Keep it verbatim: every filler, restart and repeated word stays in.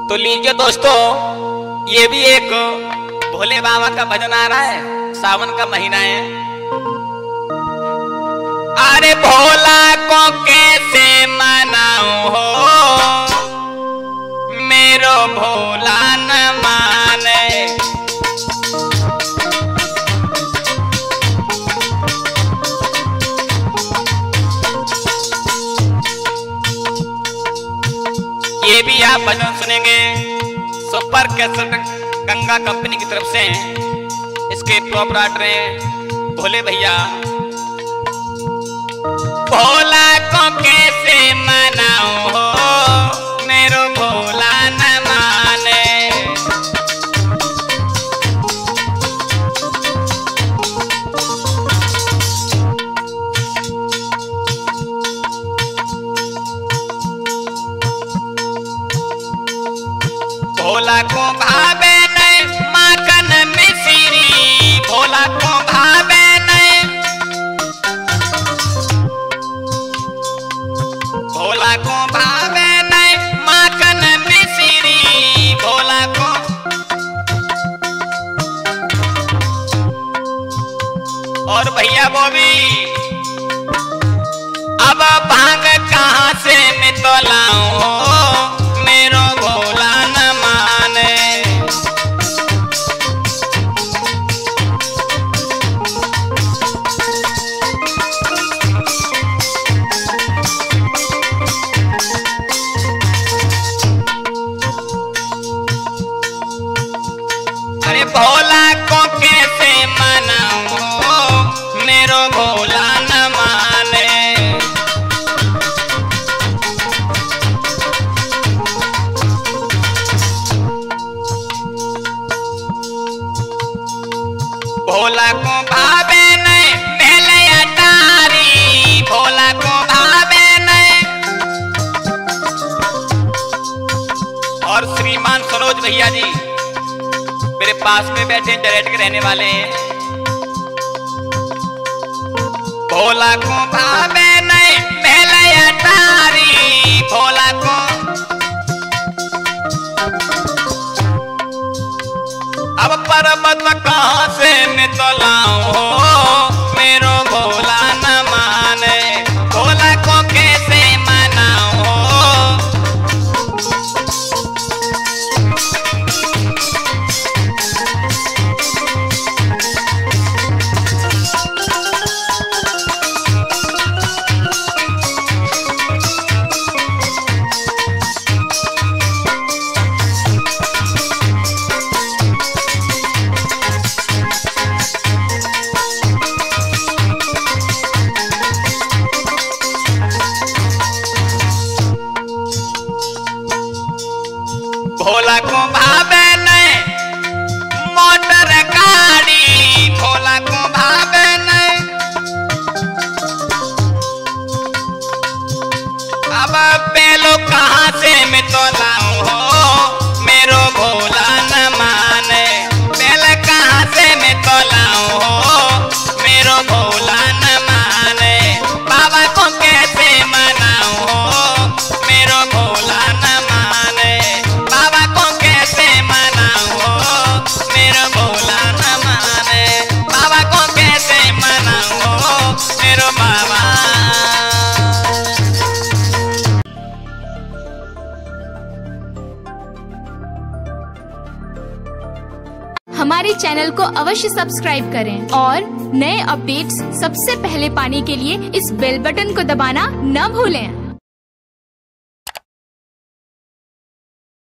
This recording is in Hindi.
तो लीजिए दोस्तों, ये भी एक भोले बाबा का भजन आ रहा है। सावन का महीना है। अरे भोला को कैसे मनाऊं हो, मेरो भोला न माने। ये भी आप भजन सुनेंगे सुपर कैसेट गंगा कंपनी की तरफ से। इसके प्रोपराइटर हैं भोले भैया। भोला को कैसे मनाऊं हो, मेरो भोला न माने। भोला को भावे नहीं माखन मिश्री, भोला को भावे नहीं, भोला को भावे नहीं माखन मिश्री, भोला को। और भैया वो भी अब भांग कहाँ से मैं तो लाऊं, मेरो भोला न माने। अरे भोला को कैसे मनाऊं, मेरो भोला न माने। भोला को भावे नहीं पहले अटारी, भोला को भावे नहीं। और श्रीमान सरोज भैया जी मेरे पास में बैठे डरेट के रहने वाले हैं। भोला को भावे नहीं पहले अटारी, भोला को। अब पर्वत कहाँ से मैं तो लाऊं, मेरो भोला न माने। भोला को कैसे मनाऊं, भोला को भावे नहीं मोटर गाड़ी, भोला को भावे नहीं। अब पेलो कहाँ से मैं तो लाऊं हो, मेरो भोला न माने। पहले कहाँ से मैं तो लाऊं हो, मेरो भोला न माने। बाबा को कैसे मनाऊं हो, मेरो भोला न माने। बाबा को कैसे मनाऊं हो, मेरो भोला न माने। बाबा को कैसे मनाऊं हो, मेरो बाबा। हमारे चैनल को अवश्य सब्सक्राइब करें और नए अपडेट्स सबसे पहले पाने के लिए इस बेल बटन को दबाना न भूलें।